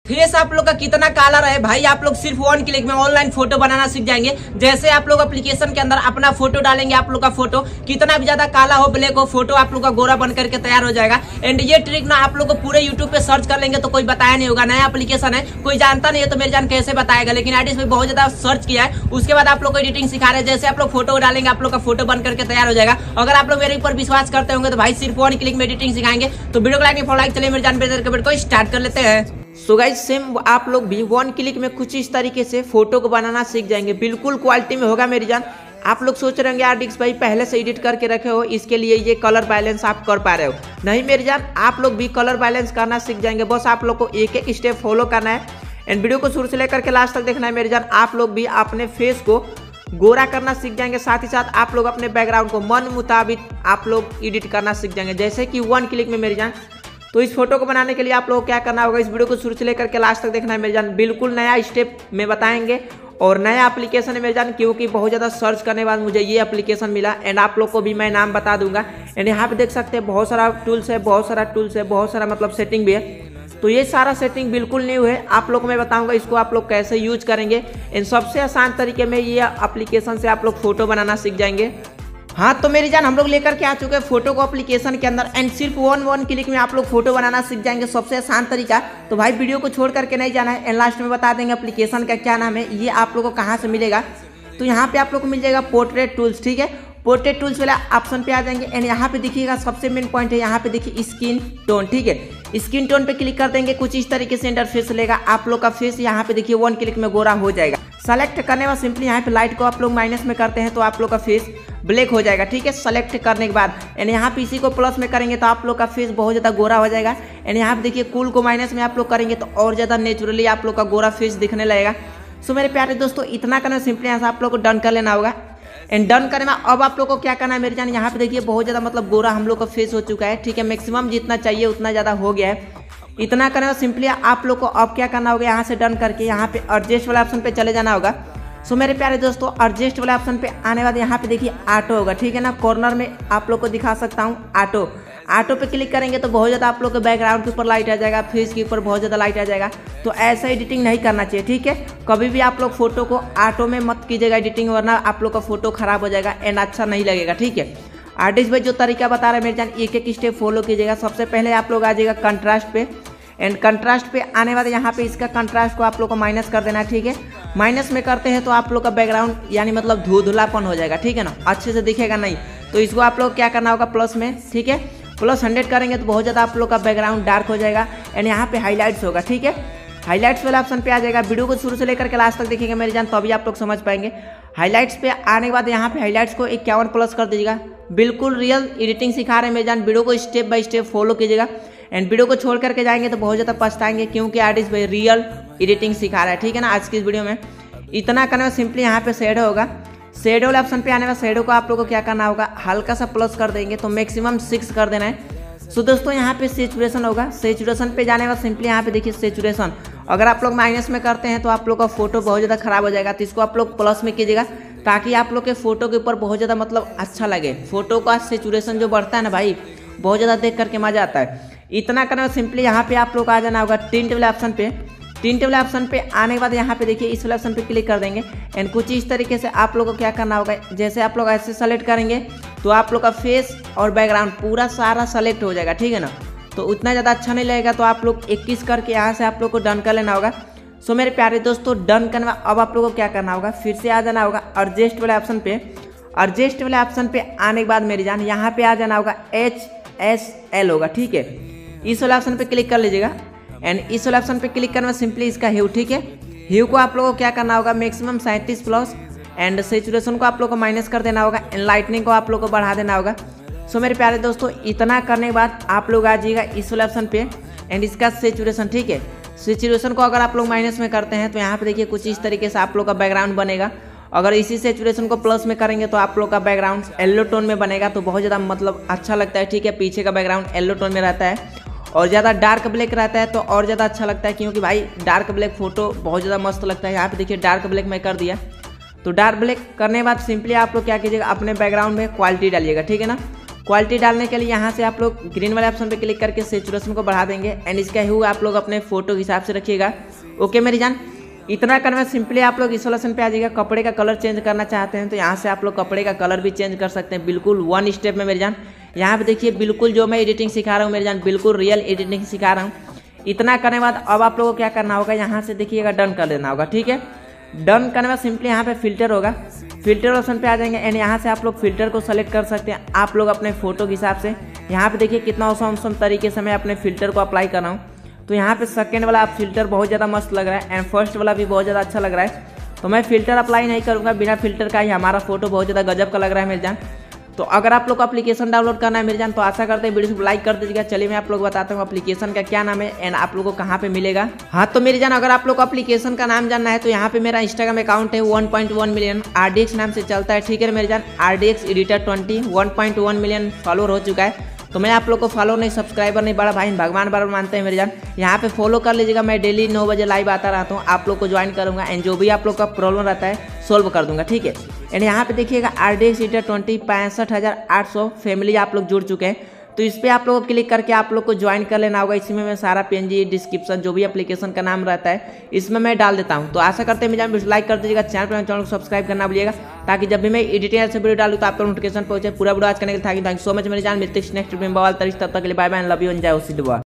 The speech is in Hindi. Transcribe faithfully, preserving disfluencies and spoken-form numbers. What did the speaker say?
फेस आप लोग का कितना काला रहे भाई, आप लोग सिर्फ वन क्लिक में ऑनलाइन फोटो बनाना सीख जाएंगे। जैसे आप लोग एप्लीकेशन के अंदर अपना फोटो डालेंगे, आप लोग का फोटो कितना भी ज्यादा काला हो, ब्लैक हो, फोटो आप लोग का गोरा बन करके तैयार हो जाएगा। एंड ये ट्रिक ना आप लोग को पूरे यूट्यूब पे सर्च कर लेंगे तो कोई बताया नहीं होगा। नया एप्लीकेशन है, कोई जानता नहीं है तो मेरी जान कैसे बताएगा, लेकिन आईडी पे बहुत ज्यादा सर्च किया है। उसके बाद आप लोग को एडिटिंग सिखा रहे हैं। जैसे आप लोग फोटो डालेंगे, आप लोग का फोटो बन करके तैयार हो जाएगा। अगर आप लोग मेरे ऊपर विश्वास करते होंगे तो भाई सिर्फ वन क्लिक में एडिटिंग सिखाएंगे। तो वीडियो को लाइक फॉलो लाइक चलिए मेरे जान वीडियो को स्टार्ट कर लेते हैं। सो गाइस सेम आप लोग भी वन क्लिक में कुछ इस तरीके से फोटो को बनाना सीख जाएंगे। बिल्कुल क्वालिटी में होगा मेरी जान। आप लोग सोच रहे होंगे यार डिक्स भाई पहले से एडिट करके रखे हो, इसके लिए ये कलर बैलेंस आप कर पा रहे हो। नहीं मेरी जान, आप लोग भी कलर बैलेंस करना सीख जाएंगे। बस आप लोग को एक एक स्टेप फॉलो करना है एंड वीडियो को शुरू से लेकर के लास्ट तक देखना है मेरी जान। आप लोग भी अपने फेस को गोरा करना सीख जाएंगे। साथ ही साथ आप लोग अपने बैकग्राउंड को मन मुताबिक आप लोग एडिट करना सीख जाएंगे, जैसे कि वन क्लिक में मेरी जान। तो इस फोटो को बनाने के लिए आप लोग क्या करना होगा, इस वीडियो को शुरू से लेकर के लास्ट तक देखना है मेरी जान। बिल्कुल नया स्टेप में बताएंगे और नया एप्लीकेशन है मेरी जान, क्योंकि बहुत ज़्यादा सर्च करने के बाद मुझे ये एप्लीकेशन मिला एंड आप लोग को भी मैं नाम बता दूंगा। एंड यहाँ पे देख सकते हैं बहुत सारा टूल्स है, बहुत सारा टूल्स है, बहुत सारा मतलब सेटिंग भी है। तो ये सारा सेटिंग बिल्कुल न्यू है, आप लोग को मैं बताऊंगा इसको आप लोग कैसे यूज करेंगे। इन सबसे आसान तरीके में ये एप्लीकेशन से आप लोग फोटो बनाना सीख जाएंगे। हाँ तो मेरी जान हम लोग लेकर के आ चुके हैं फोटो को एप्लीकेशन के अंदर एंड सिर्फ वन वन क्लिक में आप लोग फोटो बनाना सीख जाएंगे, सबसे आसान तरीका। तो भाई वीडियो को छोड़ करके नहीं जाना है एंड लास्ट में बता देंगे एप्लीकेशन का क्या नाम है, ये आप लोग को कहाँ से मिलेगा। तो यहाँ पे आप लोग को मिल जाएगा पोर्ट्रेट टूल्स, ठीक है। पोर्ट्रेट टूल्स वाला ऑप्शन पे आ जाएंगे एंड यहाँ पे देखिएगा सबसे मेन पॉइंट है, यहाँ पे देखिए स्किन टोन, ठीक है। स्किन टोन पे क्लिक कर देंगे, कुछ इस तरीके से इंटरफेस लेगा। आप लोग का फेस यहाँ पे देखिए वन क्लिक में गोरा हो जाएगा। सेलेक्ट करने में सिंपली यहाँ पे लाइट को आप लोग माइनस में करते हैं तो आप लोग का फेस ब्लैक हो जाएगा, ठीक है। सेलेक्ट करने के बाद एंड यहाँ पे इसी को प्लस में करेंगे तो आप लोग का फेस बहुत ज़्यादा गोरा हो जाएगा। एंड यहाँ पे देखिए कूल को माइनस में आप लोग करेंगे तो और ज़्यादा नेचुरली आप लोग का गोरा फेस दिखने लगेगा। सो मेरे प्यारे दोस्तों इतना करना सिंपली यहाँ से आप लोग को डन कर लेना होगा। एंड डन करने में अब आप लोग को क्या करना है मेरे जान, यहाँ पे देखिए बहुत ज़्यादा मतलब गोरा हम लोग का फेस हो चुका है, ठीक है। मैक्सिमम जितना चाहिए उतना ज़्यादा हो गया है। इतना करने में सिंपली आप लोग को अब क्या करना होगा, यहाँ से डन करके यहाँ पे एडजस्ट वाला ऑप्शन पे चले जाना होगा। सो मेरे प्यारे दोस्तों एडजस्ट वाले ऑप्शन पे आने बाद यहाँ पे देखिए ऑटो होगा, ठीक है ना। कॉर्नर में आप लोग को दिखा सकता हूँ ऑटो। ऑटो पे क्लिक करेंगे तो बहुत ज़्यादा आप लोग के बैकग्राउंड के ऊपर लाइट आ जाएगा, फेस के ऊपर बहुत ज़्यादा लाइट आ जाएगा। तो ऐसा एडिटिंग नहीं करना चाहिए, ठीक है। कभी भी आप लोग फोटो को ऑटो में मत कीजिएगा एडिटिंग, वरना आप लोग का फोटो खराब हो जाएगा एंड अच्छा नहीं लगेगा, ठीक है। आर्टिस्ट भाई जो तरीका बता रहे हैं मेरे जान, एक एक स्टेप फॉलो कीजिएगा। सबसे पहले आप लोग आ जाइएगा कंट्रास्ट पे एंड कंट्रास्ट पे आने वाले यहाँ पे इसका कंट्रास्ट को आप लोग को माइनस कर देना है, ठीक है। माइनस में करते हैं तो आप लोग का बैकग्राउंड यानी मतलब धुंधलापन हो जाएगा, ठीक है ना, अच्छे से दिखेगा नहीं। तो इसको आप लोग क्या करना होगा प्लस में, ठीक है। प्लस हंड्रेड करेंगे तो बहुत ज़्यादा आप लोग का बैकग्राउंड डार्क हो जाएगा एंड यहाँ पे हाईलाइट्स होगा, ठीक है। हाईलाइट्स वाला ऑप्शन पे आ जाएगा। वीडियो को शुरू से लेकर के लास्ट तक देखेंगे मेरी जान, तो अभी आप लोग समझ पाएंगे। हाईलाइट्स पे आने के बाद यहाँ पे हाईलाइट्स को इक्यावन प्लस कर दीजिएगा। बिल्कुल रियल एडिटिंग सिखा रहे हैं मेरी जान, वीडियो को स्टेप बाय स्टेप फॉलो कीजिएगा। एंड वीडियो को छोड़ करके जाएंगे तो बहुत ज़्यादा पछताएंगे, क्योंकि आर्टिस्ट भाई रियल एडिटिंग सिखा रहा है, ठीक है ना, आज की इस वीडियो में। इतना करने में सिंपली यहाँ पे शेडो होगा। शेडो वाले ऑप्शन पे आने में शेडो को आप लोग को क्या करना होगा, हल्का सा प्लस कर देंगे तो मैक्सिमम सिक्स कर देना है। सो दोस्तों यहाँ पे सेचुरेशन होगा। सेचुरेशन पे जाने में सिंपली यहाँ पे देखिए सेचुरेशन, अगर आप लोग माइनस में करते हैं तो आप लोग का फोटो बहुत ज़्यादा खराब हो जाएगा। तो इसको आप लोग प्लस में कीजिएगा ताकि आप लोग के फोटो के ऊपर बहुत ज़्यादा मतलब अच्छा लगे। फोटो का सेचुरेशन जो बढ़ता है ना भाई, बहुत ज़्यादा देख करके मजा आता है। इतना करना सिंपली यहाँ पे आप लोग को आ जाना होगा टिंट वाले ऑप्शन पे। टिंट वाले ऑप्शन पे आने के बाद यहाँ पे देखिए इस वाले ऑप्शन पे क्लिक कर देंगे एंड कुछ इस तरीके से आप लोगों को क्या करना होगा, जैसे आप लोग ऐसे सेलेक्ट करेंगे तो आप लोग का फेस और बैकग्राउंड पूरा सारा सेलेक्ट हो जाएगा, ठीक है ना। तो उतना ज़्यादा अच्छा नहीं लगेगा, तो आप लोग इक्कीस करके यहाँ से आप लोग को डन कर लेना होगा। सो मेरे प्यारे दोस्तों डन करना अब आप लोगों को क्या करना होगा, फिर से आ जाना होगा एडजस्ट वाले ऑप्शन पे। एडजस्ट वाले ऑप्शन पे आने के बाद मेरी जान यहाँ पे आ जाना होगा एच एस एल होगा, ठीक है। इस वाले ऑप्शन पे क्लिक कर लीजिएगा एंड इस वाले ऑप्शन पे क्लिक करना सिंपली इसका ह्यू, ठीक है। ह्यू को आप लोगों को क्या करना होगा, मैक्सिमम सैंतीस प्लस एंड सेचुरेशन को आप लोग को माइनस कर देना होगा एंड लाइटनिंग को आप लोग को बढ़ा देना होगा। सो मेरे प्यारे दोस्तों इतना करने के बाद आप लोग आ जाइएगा इस वाले ऑप्शन पे एंड इसका सेचुरेशन, ठीक है। सेचुरेशन को अगर आप लोग माइनस में करते हैं तो यहाँ पे देखिए कुछ इस तरीके से आप लोग का बैकग्राउंड बनेगा। अगर इसी सेचुरेशन को प्लस में करेंगे तो आप लोग का बैकग्राउंड येलो टोन में बनेगा, तो बहुत ज़्यादा मतलब अच्छा लगता है, ठीक है। पीछे का बैकग्राउंड येलो टोन में रहता है और ज़्यादा डार्क ब्लैक रहता है तो और ज़्यादा अच्छा लगता है, क्योंकि भाई डार्क ब्लैक फोटो बहुत ज़्यादा मस्त लगता है। यहाँ पे देखिए डार्क ब्लैक मैं कर दिया। तो डार्क ब्लैक करने के बाद सिंपली आप लोग क्या कीजिएगा, अपने बैकग्राउंड में क्वालिटी डालिएगा, ठीक है ना। क्वालिटी डालने के लिए यहाँ से आप लोग ग्रीन वाले ऑप्शन पे क्लिक करके सेचुरेशन को बढ़ा देंगे एंड इसका ह्यू आप लोग अपने फोटो के हिसाब से रखिएगा। ओके मेरी जान, इतना करना सिंपली आप लोग इस वाले पे आ जाएगा। कपड़े का कलर चेंज करना चाहते हैं तो यहाँ से आप लोग कपड़े का कलर भी चेंज कर सकते हैं, बिल्कुल वन स्टेप में मेरी जान। यहाँ पे देखिए बिल्कुल जो मैं एडिटिंग सिखा रहा हूँ मेरी जान, बिल्कुल रियल एडिटिंग सिखा रहा हूँ। इतना करने के बाद अब आप लोगों को क्या करना होगा, यहाँ से देखिएगा डन कर देना होगा। ठीक है, डन करने के बाद सिंपली यहाँ पे फिल्टर होगा, फिल्टर ऑप्शन पे आ जाएंगे एंड यहाँ से आप लोग फिल्टर को सेलेक्ट कर सकते हैं आप लोग अपने फोटो के हिसाब से। यहाँ पे देखिए कितना औसम औसम तरीके से मैं अपने फिल्टर को अप्लाई कर रहा हूँ। तो यहाँ पे सेकेंड वाला आप फिल्टर बहुत ज़्यादा मस्त लग रहा है एंड फर्स्ट वाला भी बहुत ज़्यादा अच्छा लग रहा है। तो मैं फिल्टर अप्लाई नहीं करूँगा, बिना फिल्टर का ही हमारा फोटो बहुत ज़्यादा गजब का लग रहा है मेरी जान। तो अगर आप लोग को एप्लीकेशन डाउनलोड करना है मेरी जान तो आशा करते हैं वीडियो को लाइक कर दीजिएगा। चलिए मैं आप लोग बताता हूँ एप्लीकेशन का क्या नाम है एंड आप लोग को कहाँ पे मिलेगा। हाँ तो मेरी जान, अगर आप लोग को एप्लीकेशन का नाम जानना है तो यहाँ पे मेरा इंस्टाग्राम अकाउंट है one point one million RDX नाम से चलता है। ठीक है मेरी जान, RDX editor twenty one point one million follower हो चुका है। तो मैं आप लोग को फॉलो नहीं, सब्सक्राइबर नहीं, बड़ा भाई भगवान बराबर मानते हैं मेरे जान। यहाँ पे फॉलो कर लीजिएगा। मैं डेली नौ बजे लाइव आता रहता हूँ, आप लोग को ज्वाइन करूँगा एंड जो भी आप लोग का प्रॉब्लम रहता है सोल्व कर दूंगा। ठीक है, एंड यहाँ पे देखिएगा आरडीएक्स एडिटर ट्वेंटी पैंसठ हज़ार आठ सौ फैमिली आप लोग जुड़ चुके हैं। तो इस पर आप लोग को क्लिक करके आप लोग को ज्वाइन कर लेना होगा। इसमें मैं सारा पीएनजी डिस्क्रिप्शन जो भी एप्लीकेशन का नाम रहता है इसमें मैं डाल देता हूँ। तो आशा करते हैं मेरे लाइक कर दीजिएगा, चैनल पर चैनल को सब्सक्राइब करना भूलिएगा ताकि जब भी मैं एडिटिंग से वीडियो डालूँ तो आपको नोटिफिकेशन पहुंचे। पूरा वीडियो आज करने के लिए थैंक यू सो मच मेरी जान। मिलते हैं नेक्स्ट वीडियो में, तब तक के लिए bye bye, love you and जय हो।